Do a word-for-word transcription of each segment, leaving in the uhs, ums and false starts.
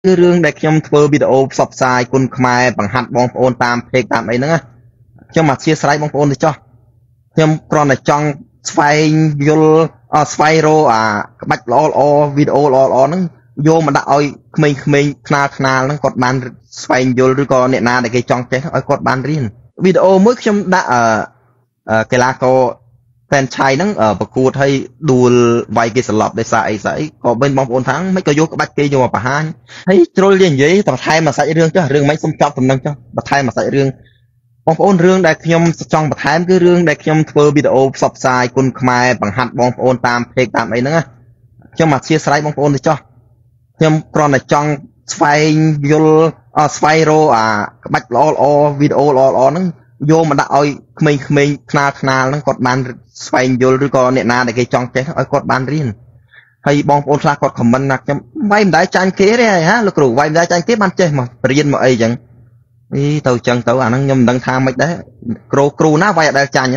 គឺរឿងដែលខ្ញុំធ្វើវីដេអូផ្សព្វផ្សាយគុណខ្មែរបង្ហាត់បងប្អូនតាមเพจតាមអីហ្នឹងណាខ្ញុំអធិស្ឋានបងប្អូនទៅចោះខ្ញុំគ្រាន់តែចង់ស្វែងយល់ស្វែងរកអាក្បាច់ល្អល្អវីដេអូល្អល្អហ្នឹងយកមកដាក់ឲ្យក្មេងៗខ្នាលខ្នាលហ្នឹងគាត់បានស្វែងយល់ឬក៏អ្នកណាដែលគេចង់ចេះឲ្យគាត់បានរៀនវីដេអូមួយខ្ញុំដាក់អឺកីឡាករแฟนឆៃហ្នឹងប្រកួតឲ្យដួលវាយគេសន្លប់ដោយសារអីស្អីក៏bênបងប្អូនថាមិនក៏យកក្បាច់គេយកមកបង្ហាញហើយជ្រុលនិយាយបន្ថែមមួយសាច់រឿងចុះរឿងមិនសុំចប់ដំណឹងចុះបន្ថែមមួយសាច់រឿងបងប្អូនរឿងដែលខ្ញុំចង់បន្ថែមគឺរឿងដែលខ្ញុំធ្វើវីដេអូផ្សព្វផ្សាយគុណខ្មែរបង្ហាត់បងប្អូនតាមเพจតាមអីហ្នឹងណាខ្ញុំអធិស្ឋានបងប្អូនទៅចោះខ្ញុំគ្រាន់តែចង់ស្វែងយល់ស្វែងរកអាក្បាច់ល្អល្អវីដេអូល្អល្អហ្នឹងយកមកដាក់ឲ្យក្មេងៗខ្នាលខ្នាលហ្នឹងគាត់បានស្វែងយល់ឬក៏អ្នកណាដែលគេចង់ចេះឲ្យគាត់បានរៀនហើយបងប្អូនខ្លះគាត់ខមមិនណាខ្ញុំវាយមិនដែរចាញ់គេទេហ៎លោកគ្រូវាយមិនដែរចាញ់គេបានចេះមករៀនមកអីចឹងអីទៅចឹងទៅអាហ្នឹងខ្ញុំមិនដឹងថាម៉េចដែរគ្រូគ្រូណាវាយអត់ដែលចាញ់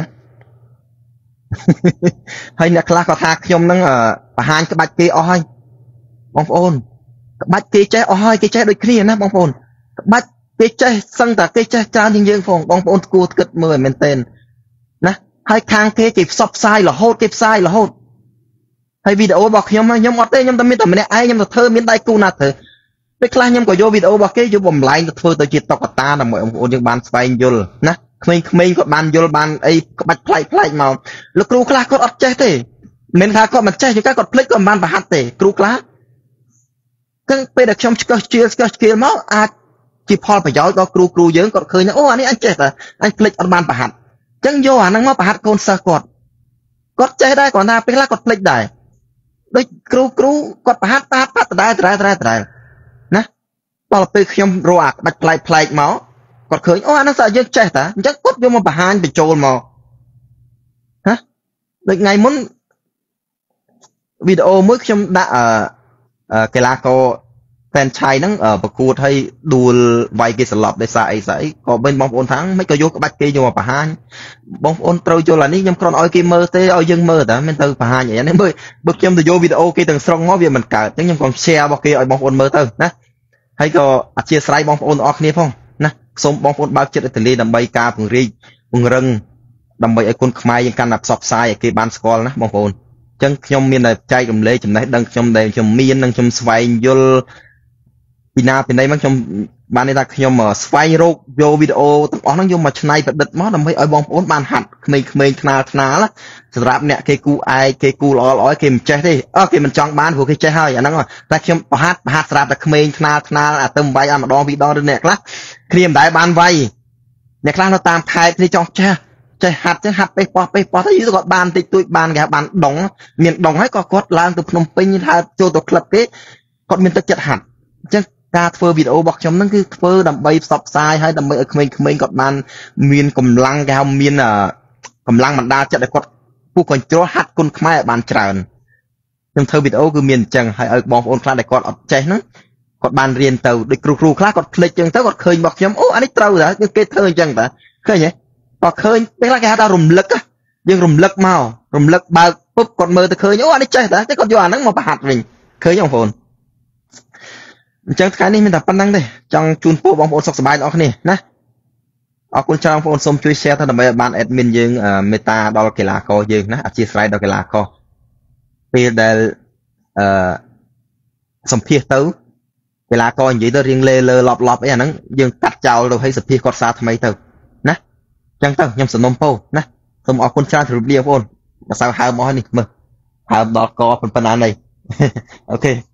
ហើយអ្នកខ្លះគាត់ថាខ្ញុំហ្នឹងបង្ហាញក្បាច់គេអស់ហើយបងប្អូនក្បាច់គេចេះអស់ហើយគេចេះដូចគ្នាណាបងប្អូនក្បាច់គេចេះសឹងតែគេចេះច្រើនជាងយើងផងបងប្អូនគួរគិតមើលមែនតើណាហើយខាងគេគេផ្សព្វផ្សាយរហូតគេផ្សាយរហូតហើយវីដេអូរបស់ខ្ញុំខ្ញុំអត់ទេខ្ញុំតែមានតែម្នាក់ឯងខ្ញុំទៅធ្វើមានដៃគូណាធ្វើពេលខ្លះខ្ញុំក៏យកវីដេអូរបស់គេយកបំលែងទៅធ្វើទៅជាតុក្កតាដើម្បីបងប្អូនយើងបានស្វែងយល់ណាក្មេងៗគាត់បានយល់បានអីក្បាច់ប្លែកប្លែកមកលោកគ្រូខ្លះគាត់អត់ចេះទេមិនថាគាត់មិនចេះជាគាត់ភ្លេចគាត់មិនបានប្រហាត់ទេគ្រូខ្លះចឹងពេលដែលខ្ញុំឆ្កឹះជៀលឆ្កឹះឆ្កៀលមកអាចជាផលប្រយោជន៍ដល់គ្រូគ្រូយើងគាត់ឃើញអូអានេះអញចេះតែអញភ្លេចអត់បានប្រហាត់ចឹងយកអាហ្នឹងមកប្រហាត់កូនសិស្សគាត់គាត់ចេះដែរគាត់ថាពេលខ្លះគាត់ភ្លេចដែរដូចគ្រូគ្រូគាត់ប្រហាត់តាប៉ាត់ដែរដែរដែរដែរណាដល់ពេលខ្ញុំរកអាក្បាច់ប្លែកប្លែកមកគាត់ឃើញអូអាហ្នឹងស្អីយើងចេះតាអញ្ចឹងគាត់យកមកបង្ហាញបញ្ចូលមកណាដូចថ្ងៃមុនវីដេអូមួយខ្ញុំដាក់អឺកីឡាករแฟนឆៃហ្នឹងប្រកួតឲ្យដួលវាយគេសន្លប់ដោយសារអីស្អីក៏bênបងប្អូនថាមិនក៏យកក្បាច់គេយកមកបង្ហាញបងប្អូនត្រូវយល់អានេះខ្ញុំគ្រាន់ឲ្យគេមើលទេឲ្យយើងមើលតែមិនទៅបង្ហាញអីនេះមើលបើខ្ញុំទៅយកវីដេអូគេទាំងស្រុងមកវាមិនកើតអញ្ចឹងខ្ញុំក៏ share របស់គេឲ្យបងប្អូនមើលទៅណាហើយក៏អធិស្ឋានបងប្អូនទាំងអស់គ្នាផងណាសូមបងប្អូនបើកចិត្តទលាដើម្បីការពង្រីកពង្រឹងដើម្បីឲ្យគុណខ្មែរយើងកាន់តែផ្សព្វផ្សាយឲ្យគេបានស្គាល់ណាបងប្អូនអញ្ចឹងខ្ញុំមានតែចែករំលែកចំណេះដឹងខ្ញុំដែលខ្ញុំមាននិងខ្ញុំស្វែងយល់ពីណាពីណីមកខ្ញុំបានន័យថាខ្ញុំស្វែងរកយកវីដេអូទាំងអស់ហ្នឹងយកមកច្នៃប្រឌិតមកដើម្បីឲ្យបងប្អូនបានហាត់ក្មេងៗខ្នាលខ្នាលសម្រាប់អ្នកគេគូឯកគេគូល្អល្អគេមិនចេះទេអើគេមិនចង់បានព្រោះគេចេះហើយអាហ្នឹងតែខ្ញុំបហាត់បហាត់សម្រាប់តែក្មេងខ្នាលខ្នាលអាទៅវាយអាម្ដងពីរដងឬអ្នកខ្លះគ្នាមិនដែលបានវាយអ្នកខ្លះនៅតាមខេត្តនេះចង់ចេះចេះហាត់ចឹងហាត់ពេះប៉ោះពេះប៉ោះទៅយូរគាត់បានតិចតួចបានគេបានដងមានដងហើយក៏គាត់ឡើងទៅភ្នំពេញថាចូលទៅក្លឹបគេគាត់មានទឹកចិត្តហាត់អញ្ចឹងការធ្វើវីដេអូរបស់ខ្ញុំហ្នឹងគឺធ្វើដើម្បីផ្សព្វផ្សាយហើយដើម្បីឲ្យក្មេងៗគាត់បានមានកម្លាំងគេហៅមានកម្លាំងបណ្ដាលចិត្តឲ្យគាត់ពុះកញ្ជ្រោះហាត់គុណខ្មែរឲ្យបានច្រើនខ្ញុំធ្វើវីដេអូគឺមានអញ្ចឹងហើយឲ្យបងប្អូនខ្លះដែលគាត់អត់ចេះហ្នឹងគាត់បានរៀនទៅដូចគ្រូគ្រូខ្លះគាត់ភ្លេចអញ្ចឹងទៅគាត់ឃើញរបស់ខ្ញុំអូអានេះត្រូវតាគេធ្វើអញ្ចឹងតាឃើញទេគាត់ឃើញពេលខ្លះគេហៅថារំលឹកយើងរំលឹកមករំលឹកបើកពុបគាត់មើលទៅឃើញអូអានេះចេះតាតែគាត់យកអាហ្នឹងមកប្រហាត់វិញឃើញបងប្អូនអញ្ចឹងថ្ងៃនេះមានតែប៉ុណ្្នឹងទេចង់ជូនពរបងប្អូនសុខសប្បាយទាំងអស់គ្នាណាអរគុណច្រើនបងប្អូនសូមជួយ share ទៅដើម្បីឲ្យបាន admin យើងមេត្តាដល់កីឡាករយើងណាអធិស្ឋានដល់កីឡាករពេលដែលអឺសម្ភាសទៅកីឡាករនិយាយទៅរៀងលេលើឡប់ឡប់អីអាហ្នឹងយើងកាត់ចោលទៅឲ្យសម្ភាសគាត់សារថ្មីទៅណាអញ្ចឹងទៅខ្ញុំសនំពោណាសូមអរគុណច្រើនជម្រាបលាបងប្អូនម្សៅហើមអស់នេះមើលហើមដល់កប៉ុណ្ណានេះអូខេ